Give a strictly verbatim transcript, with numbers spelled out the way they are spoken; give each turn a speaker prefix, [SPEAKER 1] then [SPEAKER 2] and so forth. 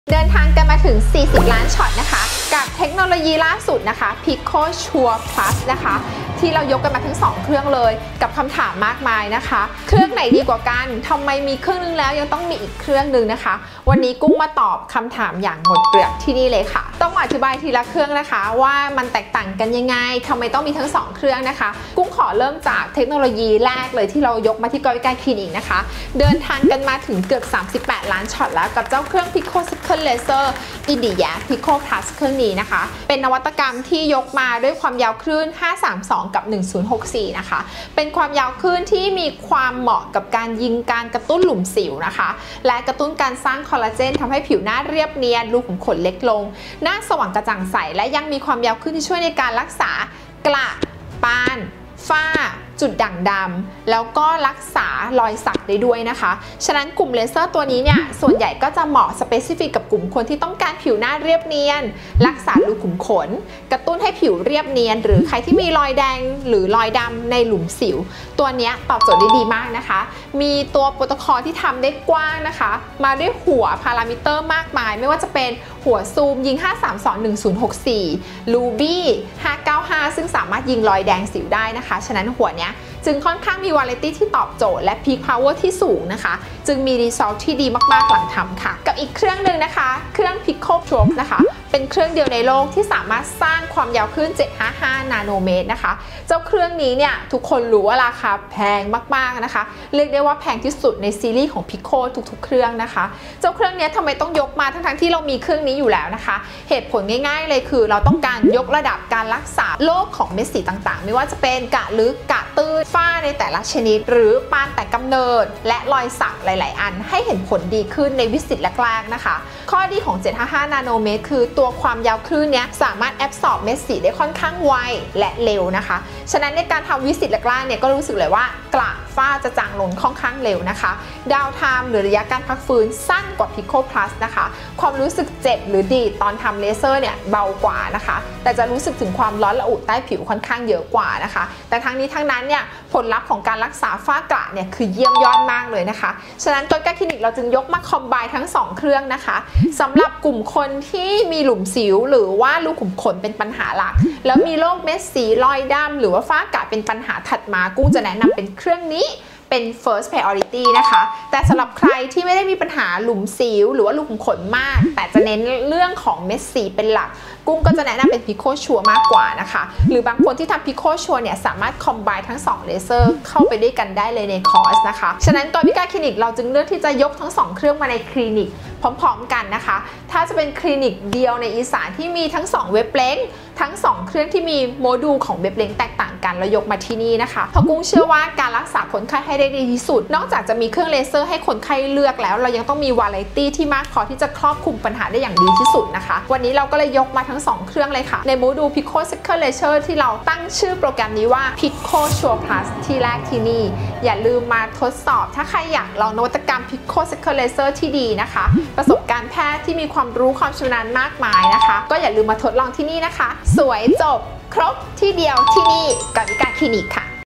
[SPEAKER 1] เดินทางกันมาถึงสี่สิบล้านช็อตนะคะกับเทคโนโลยีล่าสุดนะคะ Pico Sure Plus นะคะที่เรายกกันมาทั้งสองเครื่องเลยกับคำถามมากมายนะคะเครื่องไหนดีกว่ากันทำไมมีเครื่องนึงแล้วยังต้องมีอีกเครื่องนึงนะคะวันนี้กุ้งมาตอบคำถามอย่างหมดเปลือกที่นี่เลยค่ะต้องอธิบายทีละเครื่องนะคะว่ามันแตกต่างกันยังไงทำไมต้องมีทั้งสองเครื่องนะคะกุ้งขอเริ่มจากเทคโนโลยีแรกเลยที่เรายกมาที่กอยการคลินิกนะคะเดินทางกันมาถึงเกือบสามสิบแปดล้านช็อตแล้วกับเจ้าเครื่อง Pico Second Laser Idiac Pico Plus เครื่องนี้นะคะเป็นนวัตกรรมที่ยกมาด้วยความยาวคลื่นห้าสามสองกับหนึ่งศูนย์หกสี่นะคะเป็นความยาวคลื่นที่มีความเหมาะกับการยิงการกระตุ้นหลุมสิวนะคะและกระตุ้นการสร้างคอลลาเจนทำให้ผิวหน้าเรียบเนียนรูขุมขนเล็กลงหน้าสว่างกระจ่างใสและยังมีความยาวคลื่นที่ช่วยในการรักษากระปานฝ้าจุดด่างดำแล้วก็รักษารอยสักได้ด้วยนะคะฉะนั้นกลุ่มเลเซอร์ตัวนี้เนี่ยส่วนใหญ่ก็จะเหมาะสเปซิฟิกกับกลุ่มคนที่ต้องการผิวหน้าเรียบเนียนรักษารูขุมขนกระตุ้นให้ผิวเรียบเนียนหรือใครที่มีรอยแดงหรือรอยดำในหลุมสิวตัวนี้ตอบโจทย์ได้ดีมากนะคะมีตัวโปรโตคอลที่ทำได้กว้างนะคะมาด้วยหัวพารามิเตอร์มากมายไม่ว่าจะเป็นหัวซูมยิงห้าสามสอง หนึ่งศูนย์หกสี่ ลูบี้ห้าเก้าห้าซึ่งสามารถยิงรอยแดงสิวได้นะคะฉะนั้นหัวเนี้ยจึงค่อนข้างมีวาไรตี้ที่ตอบโจทย์และ Peak Power ที่สูงนะคะจึงมี Result ที่ดีมากๆหลังทำค่ะกับอีกเครื่องหนึ่งนะคะเครื่อง Pico Sure นะคะเป็นเครื่องเดียวในโลกที่สามารถสร้างความยาวคลื่นเจ็ดร้อยห้าสิบห้านาโนเมตรนะคะเจ้าเครื่องนี้เนี่ยทุกคนรู้ว่าราคาแพงมากๆนะคะเรียกได้ว่าแพงที่สุดในซีรีส์ของ Pico ทุกๆเครื่องนะคะเจ้าเครื่องนี้ทำไมต้องยกมาทั้งๆที่เรามีเครื่องนี้อยู่แล้วนะคะเหตุผลง่ายๆเลยคือเราต้องการยกระดับการรักษาโรคของเม็ดสีต่างๆไม่ว่าจะเป็นกระลึกกระตื้นฝ้าในแต่ละชนิดหรือปานแต่กำเนิดและรอยสักหลายๆอันให้เห็นผลดีขึ้นในวิสิตแรกๆนะคะข้อดีของเจ็ดร้อยห้าสิบห้านาโนเมตรคือตัวความยาวคลื่นนี้สามารถแอบซอร์บเม็ดสีได้ค่อนข้างไวและเร็วนะคะฉะนั้นในการทำวิสิตแรกๆเนี่ยก็รู้สึกเลยว่ากระฝ้าจะจางลงค่อนข้างเร็วนะคะดาวไทม์หรือระยะการพักฟื้นสั้นกว่า Pico Plus นะคะความรู้สึกเจ็บหรือดีดตอนทำเลเซอร์เนี่ยเบากว่านะคะแต่จะรู้สึกถึงความร้อนระอุใต้ผิวค่อนข้างเยอะกว่านะคะแต่ทั้งนี้ทั้งนั้นเนี่ยผลลัพธ์ของการรักษาฝ้ากระเนี่ยคือเยี่ยมยอดมากเลยนะคะฉะนั้นกอยการคลินิกเราจึงยกมาคอมไบทั้งสองเครื่องนะคะสำหรับกลุ่มคนที่มีหลุมสิวหรือว่ารูขุมขนเป็นปัญหาหลักแล้วมีโรคเม็ดสีรอยดำหรือว่าฝ้ากระเป็นปัญหาถัดมากุ้งจะแนะนำเป็นเครื่องนี้เป็น first priority นะคะแต่สำหรับใครที่ไม่ได้มีปัญหาหลุมสิวหรือว่ารูขุมขนมากแต่จะเน้นเรื่องของเม็ดสีเป็นหลักกุ้งก็จะแนะนำเป็น Pico Sure มากกว่านะคะหรือบางคนที่ทำ Pico Sure เนี่ยสามารถคอมไบทั้งสองเลเซอร์เข้าไปด้วยกันได้เลยในคอร์สนะคะฉะนั้นกอยการคลินิกเราจึงเลือกที่จะยกทั้งสองเครื่องมาในคลินิกพร้อมๆกันนะคะถ้าจะเป็นคลินิกเดียวในอีสานที่มีทั้งสองเว็บเล้งทั้งสองเครื่องที่มีโมดูลของเว็บเล้งแตกต่างกันแล้วยกมาที่นี่นะคะเพราะกุ้งเชื่อว่าการรักษาคนไข้ให้ได้ดีที่สุดนอกจากจะมีเครื่องเลเซอร์ให้คนไข้เลือกแล้วเรายังต้องมีวาไรตี้ที่มากพอที่จะครอบคลุมปัญหาได้อย่างดีที่สุดนะคะวันนี้เราก็เลยยกมาทั้งสองเครื่องเลยค่ะในโมดูล Pico Second Laser ที่เราตั้งชื่อโปรแกรมนี้ว่า Pico Sure Plus ที่แรกที่นี่อย่าลืมมาทดสอบถ้าใครอยากลองนวัตกรรม Pico Second Laser ที่ดีนะคะประสบการณ์แพทย์ที่มีความรู้ความชำนาญมากมายนะคะก็อย่าลืมมาทดลองที่นี่นะคะสวยจบครบที่เดียวที่นี่กอยการคลินิกค่ะ